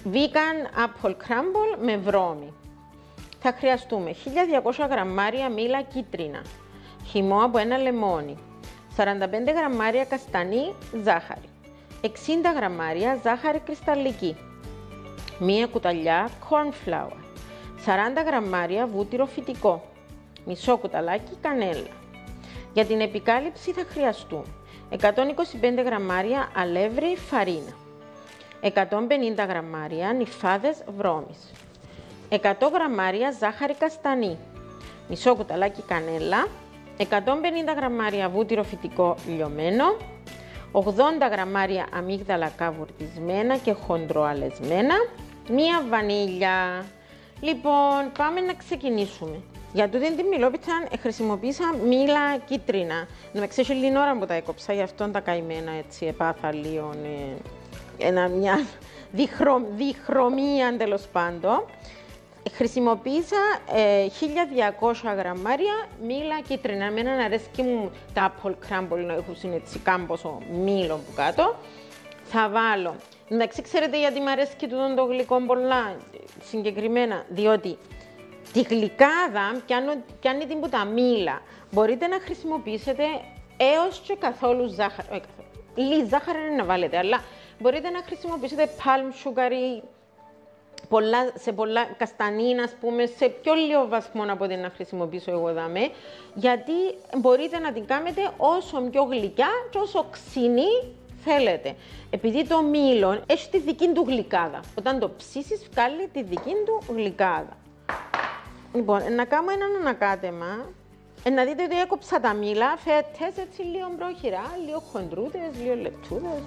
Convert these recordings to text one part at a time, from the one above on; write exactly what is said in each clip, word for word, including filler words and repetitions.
Vegan apple crumble με βρώμη. Θα χρειαστούμε χίλια διακόσια γραμμάρια μήλα κίτρινα, χυμό από ένα λεμόνι, σαράντα πέντε γραμμάρια καστανή ζάχαρη, εξήντα γραμμάρια ζάχαρη κρυσταλλική, μία κουταλιά corn flour, σαράντα γραμμάρια βούτυρο φυτικό, μισό κουταλάκι κανέλα. Για την επικάλυψη θα χρειαστούν εκατόν είκοσι πέντε γραμμάρια αλεύρι φαρίνα, εκατόν πενήντα γραμμάρια νυφάδες βρώμης, εκατό γραμμάρια ζάχαρη καστανή, μισό κουταλάκι κανέλα, εκατόν πενήντα γραμμάρια βούτυρο φυτικό λιωμένο, ογδόντα γραμμάρια αμύγδαλα καβουρδισμένα και χοντροαλεσμένα, μία βανίλια. Λοιπόν, πάμε να ξεκινήσουμε. Για τούτη την μιλόπιτσα χρησιμοποίησα μήλα κίτρινα. Να με ξέρει λίγη ώρα που τα έκοψα, γι' αυτό τα καημένα έτσι επάθα λίγο, ε, ένα, μια διχρο, διχρωμία τέλος πάντων. Χρησιμοποίησα ε, χίλια διακόσια γραμμάρια μήλα κίτρινα. Εμένα αρέσκει μου τα apple crumble να έχουν έτσι κάμποσο μήλο που κάτω. Θα βάλω. Εντάξει, ξέρετε γιατί μου αρέσκει τούτο το γλυκό πολλά συγκεκριμένα, διότι τη γλυκάδα πιάνει την που τα μήλα. Μπορείτε να χρησιμοποιήσετε έως και καθόλου ζάχαρη. Όχι καθόλου. Λίγη ζάχαρη είναι να βάλετε, αλλά μπορείτε να χρησιμοποιήσετε palm sugar ή πολλά, σε πολλά καστανίνα, ας πούμε, σε πιο λίγο βαθμό από ό,τι να χρησιμοποιήσω εγώ δαμέ, γιατί μπορείτε να την κάνετε όσο πιο γλυκιά και όσο ξινή θέλετε. Επειδή το μήλο έχει τη δική του γλυκάδα. Όταν το ψήσεις, βγάλει τη δική του γλυκάδα. Λοιπόν, να κάνω έναν ανακάτεμα. Ε, να δείτε ότι έκοψα τα μήλα, φέτες έτσι λίγο πρόχειρα, λίγο χοντρούδες, λίγο λεπτούδες.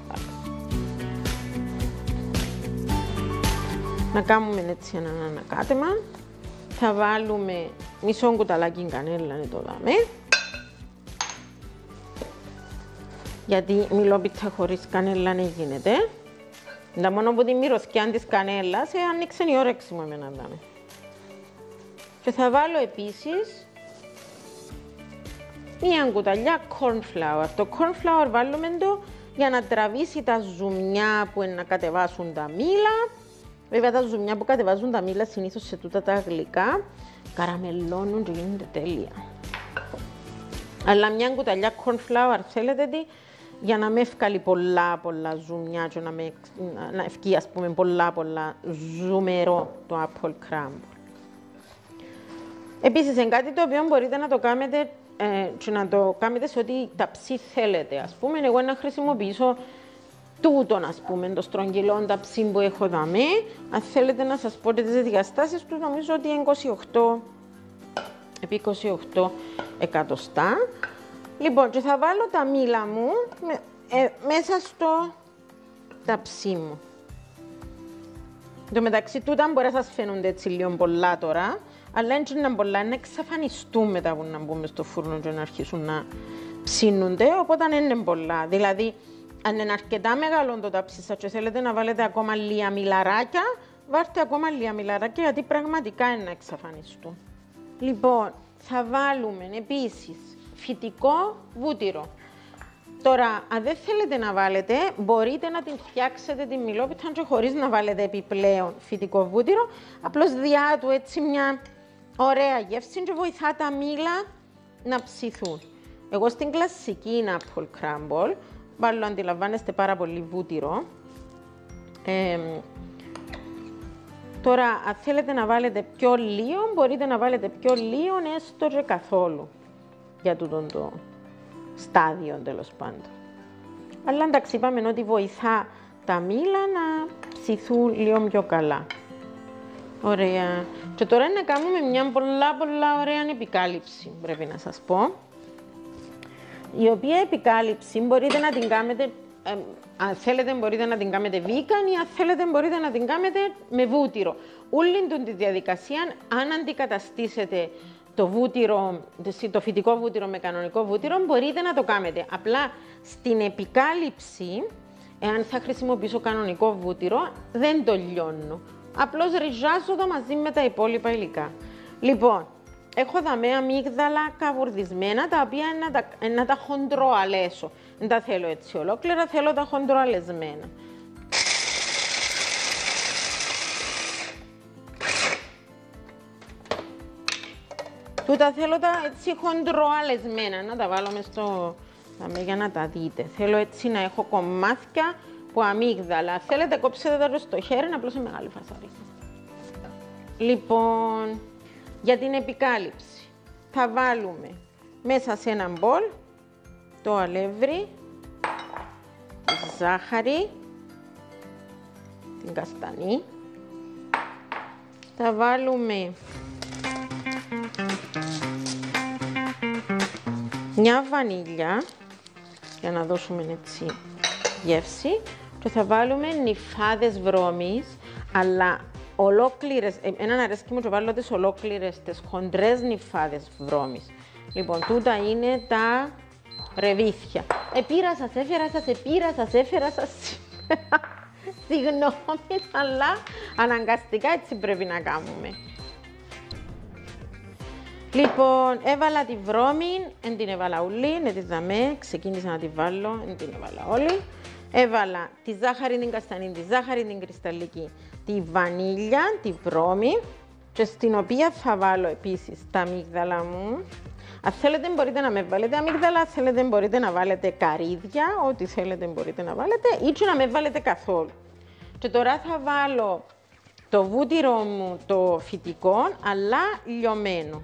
Να κάνουμε έτσι έναν ανακάτεμα. Θα βάλουμε μισό κουταλάκι κανέλα, είναι το δάμε. Γιατί μιλόπιτσα χωρίς κανέλα δεν γίνεται. Τα μόνο που τη μυρωθιά της κανέλας, ε, ανοίξε η όρεξη μου εμένα δάμε. Και θα βάλω επίσης μία κουταλιά corn flour. Το corn flour βάλουμε το για να τραβήσει τα ζουμιά που είναι να κατεβάσουν τα μήλα. Βέβαια τα ζουμιά που κατεβάζουν τα μήλα συνήθως σε τούτα τα γλυκά καραμελώνουν και γίνονται τέλεια. Αλλά μια κουταλιά corn flour θέλετε τι, για να με ευκάλει πολλά πολλά ζουμιά και να με να ευκεί ας πούμε πολλά πολλά ζουμερό το apple crumble. Επίσης, είναι κάτι το οποίο μπορείτε να το κάνετε ε, και να το κάνετε σε ό,τι ταψί θέλετε. Ας πούμε, εγώ να χρησιμοποιήσω τούτον, ας πούμε, το στρογγυλό ταψί που έχω δαμέ. Αν θέλετε να σας πω τις διαστάσεις του, νομίζω ότι είναι είκοσι οκτώ επί είκοσι οκτώ εκατοστά. Λοιπόν, και θα βάλω τα μήλα μου με, ε, μέσα στο ταψί μου. Εν τω μεταξύ, τούτα μπορεί να σας φαίνονται έτσι λίγο πολλά τώρα, αλλά έτσι είναι πολλά, να εξαφανιστούν μετά που να μπούμε στο φούρνο και να αρχίσουν να ψήνονται, οπότε δεν είναι πολλά. Δηλαδή, αν είναι αρκετά μεγάλο το ταψί σας και θέλετε να βάλετε ακόμα λίγα μιλαράκια, βάλτε ακόμα λίγα μιλαράκια, γιατί πραγματικά είναι να εξαφανιστούν. Λοιπόν, θα βάλουμε επίσης φυτικό βούτυρο. Τώρα, αν δεν θέλετε να βάλετε, μπορείτε να την φτιάξετε την μιλόπιτσα και χωρίς να βάλετε επιπλέον φυτικό βούτυρο. Απλώς διά του έτσι μια ωραία γεύση και βοηθά τα μήλα να ψηθούν. Εγώ στην κλασική apple crumble βάλω, αντιλαμβάνεστε, πάρα πολύ βούτυρο. Ε, τώρα, αν θέλετε να βάλετε πιο λίγο, μπορείτε να βάλετε πιο λίγο, έστω και καθόλου, για τούτο το στάδιο τέλος πάντων. Αλλά εντάξει, είπαμε ότι βοηθά τα μήλα να ψηθούν λίγο πιο καλά. Ωραία. Και τώρα να κάνουμε μια πολλά πολλά ωραία επικάλυψη, πρέπει να σας πω. Η οποία επικάλυψη μπορείτε να την κάνετε, ε, αν θέλετε μπορείτε να την κάνετε vegan ή αν θέλετε μπορείτε να την κάνετε με βούτυρο. Όλη τη διαδικασία, αν αντικαταστήσετε το βούτυρο, το φυτικό βούτυρο με κανονικό βούτυρο, μπορείτε να το κάνετε. Απλά στην επικάλυψη, εάν θα χρησιμοποιήσω κανονικό βούτυρο, δεν το λιώνω. Απλώς ριζάζω το μαζί με τα υπόλοιπα υλικά. Λοιπόν, έχω δαμέ αμύγδαλα καβουρδισμένα, τα οποία είναι να τα, να τα χοντροαλέσω. Δεν τα θέλω έτσι ολόκληρα, θέλω τα χοντροαλεσμένα. Τούτα θέλω τα έτσι χοντροαλεσμένα, να τα βάλω μες στο... για να τα δείτε. Θέλω έτσι να έχω κομμάτια που αμύγδαλα. Θέλετε κόψετε τα στο χέρι, να απλώς σε μεγάλη φασαρία. Λοιπόν, για την επικάλυψη θα βάλουμε μέσα σε ένα μπολ το αλεύρι, τη ζάχαρη, την καστανή. Θα βάλουμε μια βανίλια για να δώσουμε έτσι γεύση και θα βάλουμε νυφάδες βρώμης, αλλά ολόκληρες, έναν αρέσκει μου και βάλω τις ολόκληρες, τις χοντρές νυφάδες βρώμης. Λοιπόν, τούτα είναι τα ρεβίθια. Επήρα σας, έφερα σας, επήρα σας, έφερα σας σήμερα. Συγγνώμη, αλλά αναγκαστικά έτσι πρέπει να κάνουμε. Λοιπόν, έβαλα τη βρώμη, δεν την έβαλα ούλη, ναι τη δαμέ, ξεκίνησα να τη βάλω, δεν την έβαλα όλη. Έβαλα τη ζάχαρη, την καστανή, τη ζάχαρη, την κρυσταλλική, τη βανίλια, τη βρώμη και στην οποία θα βάλω επίσης τα αμύγδαλα μου. Αν θέλετε μπορείτε να με βάλετε αμύγδαλα, αν θέλετε μπορείτε να βάλετε καρύδια, ό,τι θέλετε μπορείτε να βάλετε ή και να με βάλετε καθόλου. Και τώρα θα βάλω το βούτυρο μου το φυτικό, αλλά λιωμένο.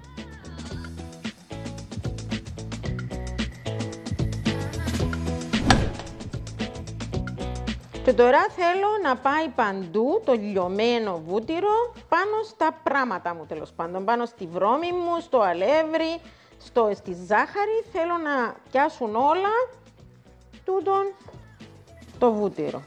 Και τώρα θέλω να πάει παντού το λιωμένο βούτυρο πάνω στα πράματα μου, τέλος πάντων, πάνω στη βρώμη μου, στο αλεύρι, στο, στη ζάχαρη. Θέλω να πιάσουν όλα τούτον το βούτυρο.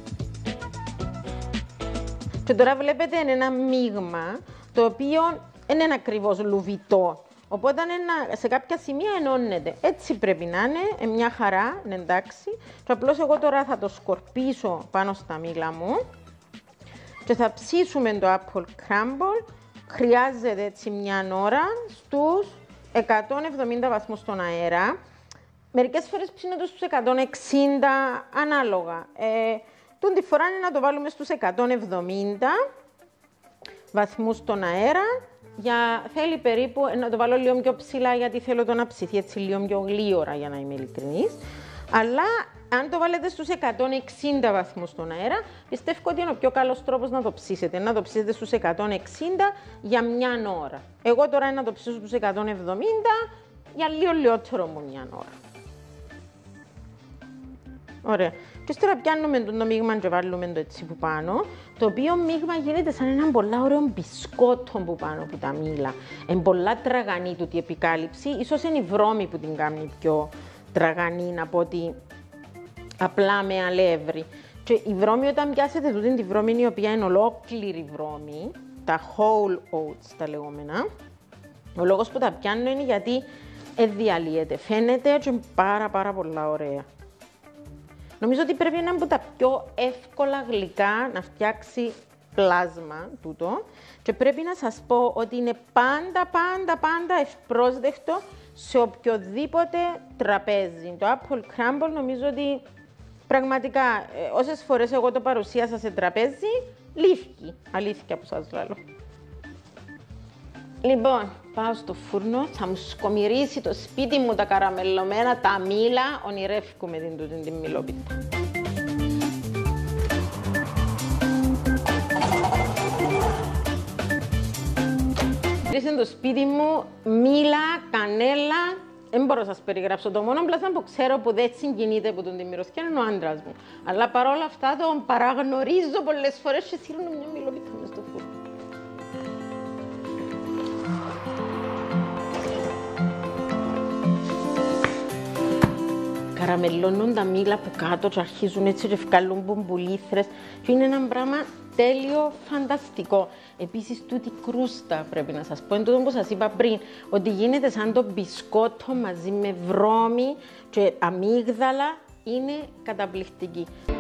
Και τώρα βλέπετε είναι ένα μείγμα το οποίο δεν είναι ακριβώς λουβητό. Οπότε ένα, σε κάποια σημεία ενώνεται. Έτσι πρέπει να είναι, μια χαρά, είναι εντάξει. Και απλώς εγώ τώρα θα το σκορπίσω πάνω στα μήλα μου και θα ψήσουμε το apple crumble. Χρειάζεται έτσι μια ώρα στους εκατόν εβδομήντα βαθμούς στον αέρα. Μερικές φορές ψήνεται στους εκατόν εξήντα ανάλογα. Ε, Τον τη φορά είναι να το βάλουμε στους εκατόν εβδομήντα βαθμούς στον αέρα. Για, θέλει περίπου, να το βάλω λίγο πιο ψηλά γιατί θέλω το να ψηθεί έτσι λίγο πιο γλύωρα για να είμαι ειλικρινής. Αλλά αν το βάλετε στους εκατόν εξήντα βαθμούς στον αέρα, πιστεύω ότι είναι ο πιο καλός τρόπος να το ψήσετε. Να το ψήσετε στους εκατόν εξήντα για μια ώρα. Εγώ τώρα είναι να το ψήσω στους εκατόν εβδομήντα για λίγο λιότερο μου μια ώρα. Ωραία. Και τώρα πιάνουμε το μείγμα και βάλουμε το έτσι που πάνω, το οποίο μείγμα γίνεται σαν έναν πολλά ωραίο μπισκότο που πάνω από τα μήλα. Είναι πολλά τραγανή τούτη η επικάλυψη, ίσως είναι η βρώμη που την κάνει πιο τραγανή από ότι απλά με αλεύρι. Και η βρώμη όταν πιάσετε τούτη τη βρώμη η οποία είναι ολόκληρη βρώμη, τα whole oats τα λεγόμενα, ο λόγος που τα πιάνω είναι γιατί διαλύεται, φαίνεται και είναι πάρα πάρα πολλά ωραία. Νομίζω ότι πρέπει να είναι από τα πιο εύκολα γλυκά να φτιάξει πλάσμα τούτο και πρέπει να σας πω ότι είναι πάντα, πάντα, πάντα ευπρόσδεκτο σε οποιοδήποτε τραπέζι. Το apple crumble νομίζω ότι πραγματικά όσες φορές εγώ το παρουσίασα σε τραπέζι, λήφκει, αλήθεια που σας λέω. Λοιπόν, πάω στο φούρνο, θα μου σκομυρίσει το σπίτι μου τα καραμελωμένα, τα μήλα, ονειρεύκουμε την τούτη την μήλοπιτα. Ρίξε το σπίτι μου, μήλα, κανέλα, δεν μπορώ να σας περιγράψω. Το μόνο πλάσμα που ξέρω που δεν συγκινείται από τον τη μυρωδιά είναι ο άντρας μου. Αλλά παρόλα αυτά τον παραγνωρίζω πολλές φορές και σύρνω μια μήλοπιτα μες στο φούρνο. Καραμελώνουν τα μήλα από κάτω και αρχίζουν έτσι και βγάλουν μπουμπουλήθρες και είναι ένα πράγμα τέλειο, φανταστικό. Επίσης, τούτη κρούστα πρέπει να σας πω, είναι τούτο που σας είπα πριν, ότι γίνεται σαν το μπισκότο μαζί με βρώμη και αμύγδαλα, είναι καταπληκτική.